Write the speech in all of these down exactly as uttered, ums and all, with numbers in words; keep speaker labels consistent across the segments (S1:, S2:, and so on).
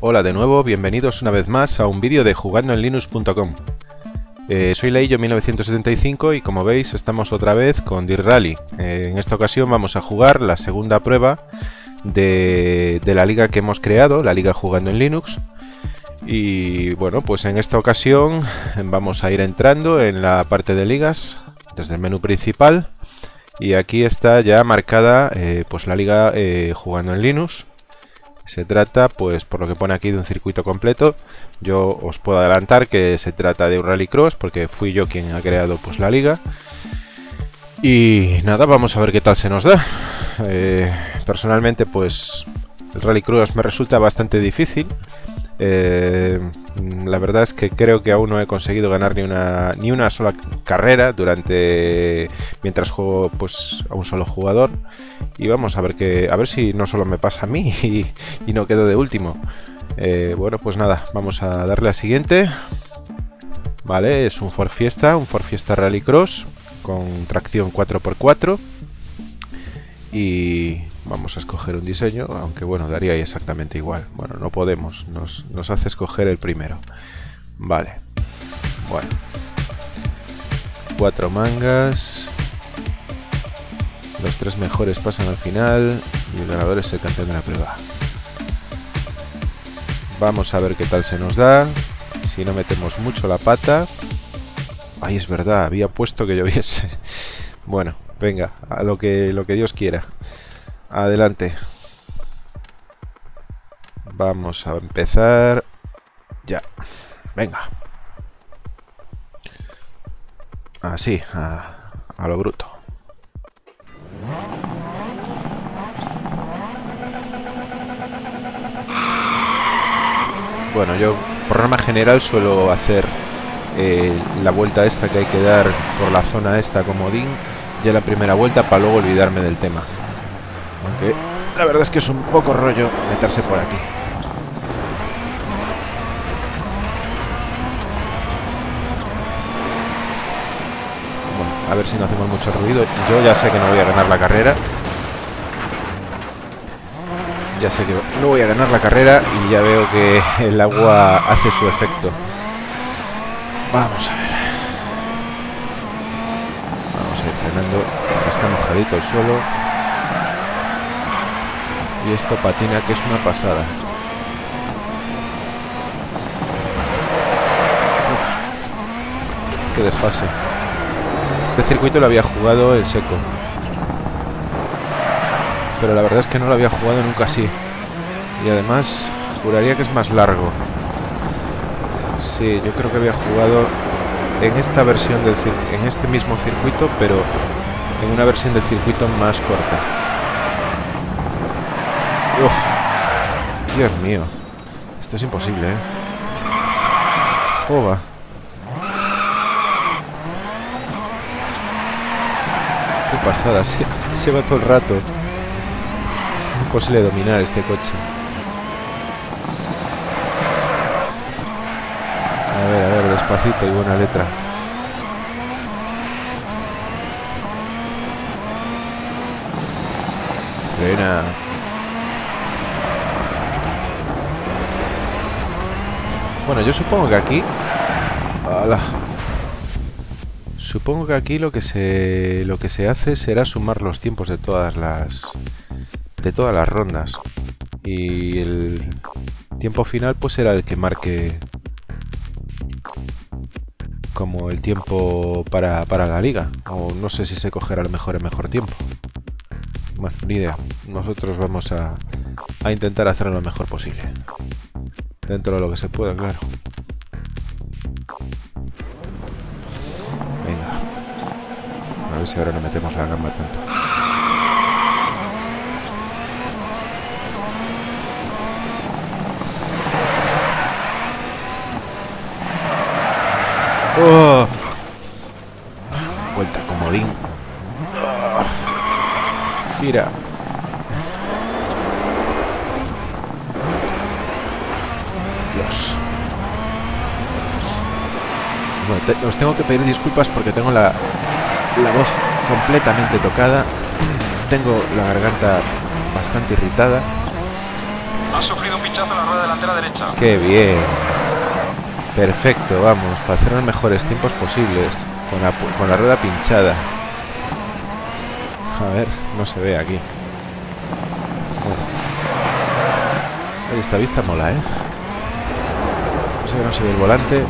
S1: Hola de nuevo, bienvenidos una vez más a un vídeo de jugando en linux punto com. eh, Soy Leillo mil novecientos setenta y cinco y como veis estamos otra vez con Dirt Rally. eh, En esta ocasión vamos a jugar la segunda prueba de, de la liga que hemos creado, la liga jugando en Linux. Y bueno, pues en esta ocasión vamos a ir entrando en la parte de ligas desde el menú principal. Y aquí está ya marcada eh, pues la liga eh, jugando en Linux. Se trata, pues por lo que pone aquí, de un circuito completo. Yo os puedo adelantar que se trata de un rallycross porque fui yo quien ha creado pues la liga. Y nada, vamos a ver qué tal se nos da. Eh, personalmente pues el rallycross me resulta bastante difícil. Eh, la verdad es que creo que aún no he conseguido ganar ni una ni una sola carrera durante mientras juego pues a un solo jugador. Y vamos a ver que a ver si no solo me pasa a mí y, y no quedo de último. Eh, bueno, pues nada, vamos a darle a siguiente. Vale, es un Ford Fiesta, un Ford Fiesta Rallycross con tracción cuatro por cuatro. Y vamos a escoger un diseño, aunque bueno, daría exactamente igual. Bueno, no podemos, nos, nos hace escoger el primero. Vale, bueno, cuatro mangas. Los tres mejores pasan al final y el ganador es el campeón de la prueba. Vamos a ver qué tal se nos da, si no metemos mucho la pata. Ay, es verdad, había puesto que lloviese. Bueno, venga, a lo que, lo que Dios quiera. Adelante. Vamos a empezar ya. Venga. Así, a, a lo bruto. Bueno, yo por norma general suelo hacer eh, la vuelta esta que hay que dar por la zona esta comodín, ya la primera vuelta, para luego olvidarme del tema. Aunque la verdad es que es un poco rollo meterse por aquí. Bueno, a ver si no hacemos mucho ruido. Yo ya sé que no voy a ganar la carrera. Ya sé que no voy a ganar la carrera y ya veo que el agua hace su efecto. Vamos a ver. Vamos a ir frenando. Está mojadito el suelo. Y esto patina, que es una pasada. Uf, qué desfase. Este circuito lo había jugado en seco, pero la verdad es que no lo había jugado nunca así. Y además juraría que es más largo. Sí, yo creo que había jugado en esta versión del en este mismo circuito, pero en una versión del circuito más corta. Uf, Dios mío, esto es imposible, ¿eh? Ova. Qué pasada, se, se va todo el rato. Es imposible dominar este coche. A ver, a ver, despacito y buena letra. Frena. Bueno, yo supongo que aquí... ¡Hala! Supongo que aquí lo que se lo que se hace será sumar los tiempos de todas las de todas las rondas, y el tiempo final pues será el que marque como el tiempo para, para la liga, o no sé si se cogerá el mejor el mejor tiempo. Bueno, ni idea. Nosotros vamos a, a intentar hacerlo lo mejor posible, dentro de lo que se pueda, claro. Venga, a ver si ahora no metemos la gamba tanto. Oh. Vuelta comodín. Oh. Gira. Dios. Bueno, te, os tengo que pedir disculpas porque tengo la, la voz completamente tocada. Tengo la garganta bastante irritada.
S2: Ha sufrido un pinchazo en la rueda delantera. delantera derecha.
S1: ¡Qué bien! Perfecto, vamos, para hacer los mejores tiempos posibles. Con la, con la rueda pinchada. A ver, no se ve aquí. Oye, esta vista mola, ¿eh? No sé que no se ve el volante.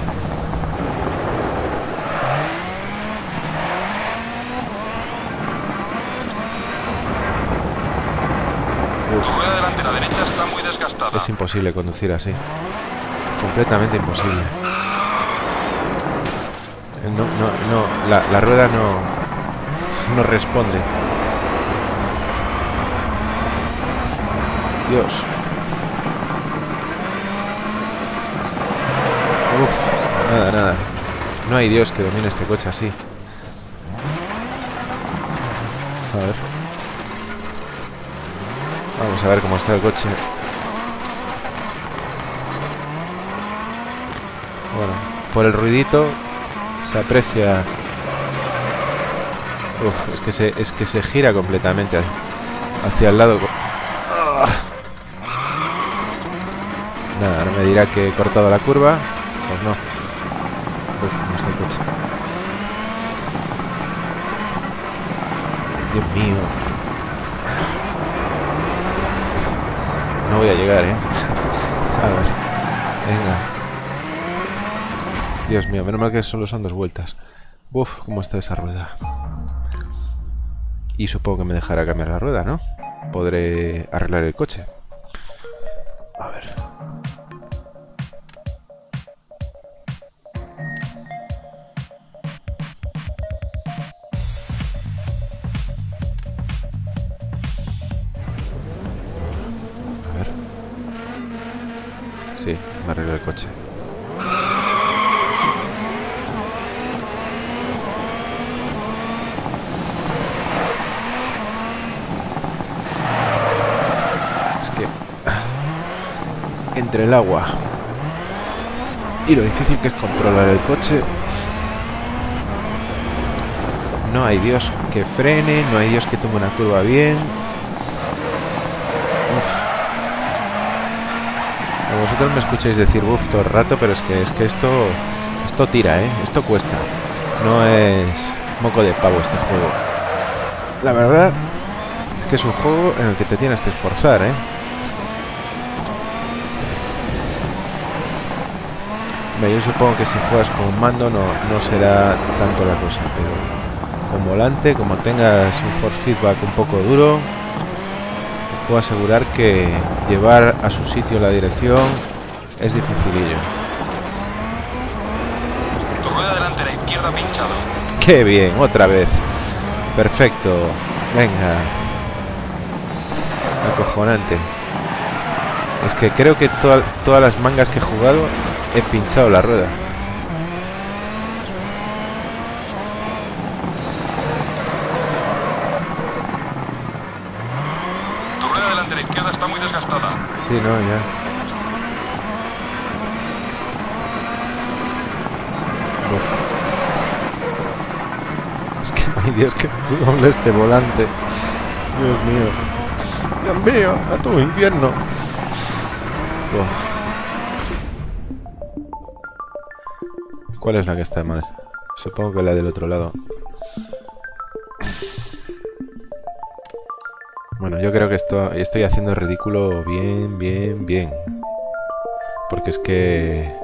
S2: Tu rueda delantera derecha está muy desgastada.
S1: Es imposible conducir así. Completamente imposible. No, no, no. La, la rueda no... No responde. Dios. Uf, nada, nada. No hay Dios que domine este coche así. A ver. Vamos a ver cómo está el coche. Bueno, por el ruidito se aprecia. Uf, es que se, es que se gira completamente hacia el lado. Ah. Nada, ahora me dirá que he cortado la curva. Pues no. Uf, no está el coche. Dios mío. No voy a llegar, ¿eh? A ver. Venga. Dios mío, menos mal que solo son dos vueltas. Uf, cómo está esa rueda. Y supongo que me dejará cambiar la rueda, ¿no? Podré arreglar el coche. A ver. A ver. Sí, me arreglo el coche. Entre el agua y lo difícil que es controlar el coche, no hay Dios que frene, no hay Dios que tome una curva bien. Uf. Vosotros me escucháis decir buff todo el rato, pero es que es que esto esto tira, ¿eh? Esto cuesta. No es moco de pavo este juego. La verdad es que es un juego en el que te tienes que esforzar, ¿eh? Yo supongo que si juegas con un mando no, no será tanto la cosa, pero con volante, como tengas un force feedback un poco duro, te puedo asegurar que llevar a su sitio la dirección es dificilillo.
S2: Tu rueda delantera izquierda pinchado.
S1: ¡Qué bien! Otra vez. Perfecto. Venga. Acojonante. Es que creo que toda, todas las mangas que he jugado he pinchado la rueda.
S2: Tu rueda delantera izquierda está muy desgastada.
S1: Sí, no, ya. Uf. Es que no hay Dios que doble este volante. Dios mío. Dios mío, a tu infierno. Uf. ¿Cuál es la que está mal? Supongo que la del otro lado. Bueno, yo creo que esto, estoy haciendo el ridículo bien, bien, bien. Porque es que...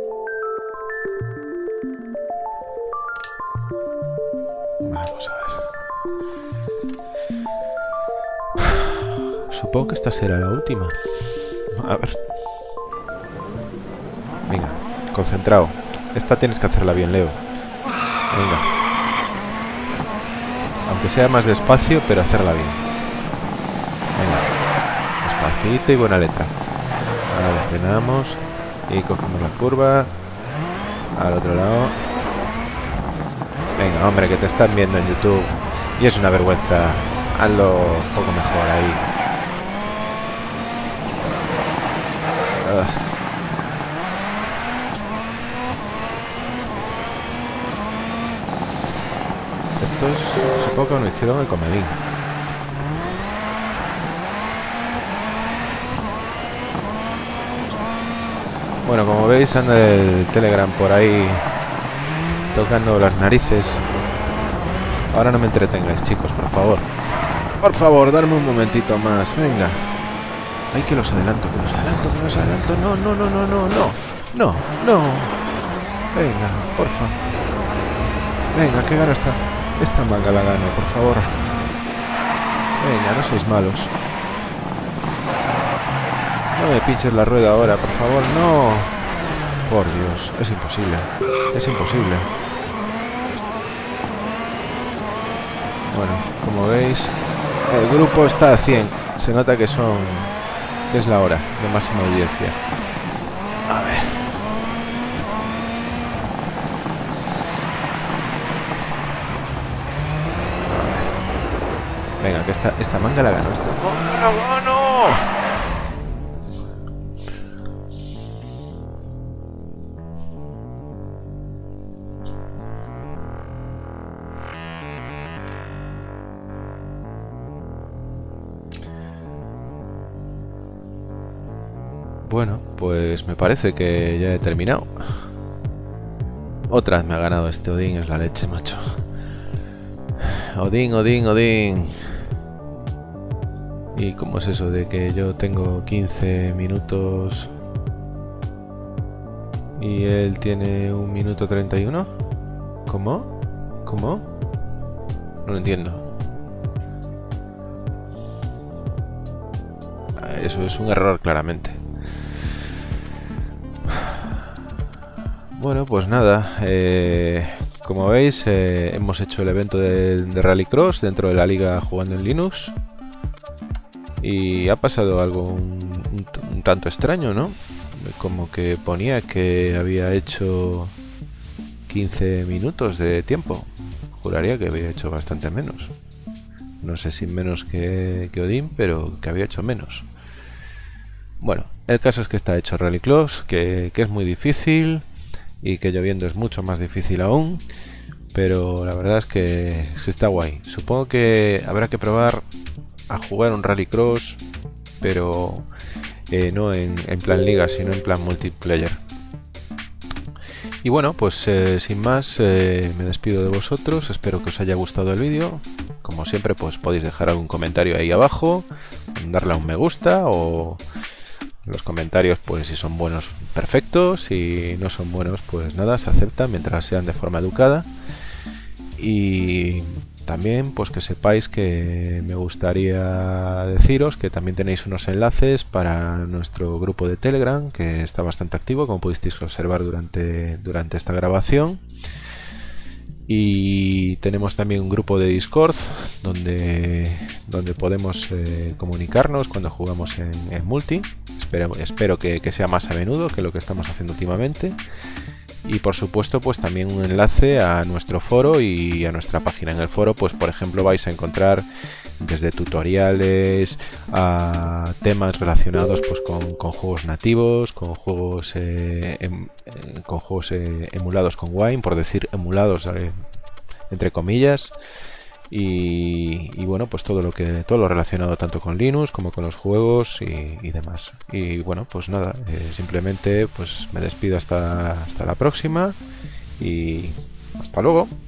S1: Vamos a ver. Supongo que esta será la última. A ver. Venga, concentrado. Esta tienes que hacerla bien, Leo. Venga. Aunque sea más despacio, pero hacerla bien. Venga. Despacito y buena letra. Ahora frenamos. Y cogemos la curva. Al otro lado. Venga, hombre, que te están viendo en YouTube. Y es una vergüenza. Hazlo un poco mejor ahí. Uh. Estos supongo que no hicieron el comedín. Bueno, como veis anda el Telegram por ahí tocando las narices. Ahora no me entretengáis, chicos, por favor. Por favor, darme un momentito más. Venga. Ay, que los adelanto, que los adelanto, que los adelanto. No, no, no, no, no, no. No, no. Venga, porfa. Venga, que gana esta. Esta manga la gano, por favor. Venga, no sois malos. No me pinches la rueda ahora, por favor, no. Por Dios, es imposible. Es imposible. Bueno, como veis, el grupo está a cien. Se nota que son... que es la hora de máxima audiencia. A ver. A ver. Venga, que esta, esta manga la gano. Esta... ¡Oh, no, no, no! Bueno, pues me parece que ya he terminado. Otra vez me ha ganado este Odín, es la leche, macho. Odín, Odín, Odín. ¿Y cómo es eso de que yo tengo quince minutos y él tiene un minuto treinta y uno? ¿Cómo? ¿Cómo? No lo entiendo. Eso es un error, claramente. Bueno, pues nada, eh, como veis eh, hemos hecho el evento de, de Rallycross dentro de la liga jugando en Linux y ha pasado algo un, un, un tanto extraño, ¿no? Como que ponía que había hecho quince minutos de tiempo. Juraría que había hecho bastante menos. No sé si menos que, que Odín, pero que había hecho menos. Bueno, el caso es que está hecho Rallycross, que, que es muy difícil. Y que lloviendo es mucho más difícil aún, pero la verdad es que se está guay. Supongo que habrá que probar a jugar un Rallycross, pero eh, no en, en plan liga, sino en plan multiplayer. Y bueno, pues eh, sin más eh, me despido de vosotros. Espero que os haya gustado el vídeo. Como siempre, pues podéis dejar algún comentario ahí abajo, darle a un me gusta o... los comentarios, pues si son buenos, perfectos, si no son buenos, pues nada, se acepta mientras sean de forma educada. Y también pues que sepáis que me gustaría deciros que también tenéis unos enlaces para nuestro grupo de Telegram, que está bastante activo, como pudisteis observar durante, durante esta grabación. Y tenemos también un grupo de Discord donde, donde podemos eh, comunicarnos cuando jugamos en, en multi. Espero, espero que, que sea más a menudo que lo que estamos haciendo últimamente. Y por supuesto pues también un enlace a nuestro foro y a nuestra página. En el foro pues por ejemplo vais a encontrar desde tutoriales a temas relacionados pues con, con juegos nativos, con juegos eh, em, eh, con juegos eh, emulados con Wine, por decir emulados eh, entre comillas. Y, y bueno, pues todo lo que todo lo relacionado tanto con Linux como con los juegos y, y demás. Y bueno, pues nada, eh, simplemente pues me despido hasta, hasta la próxima y hasta luego.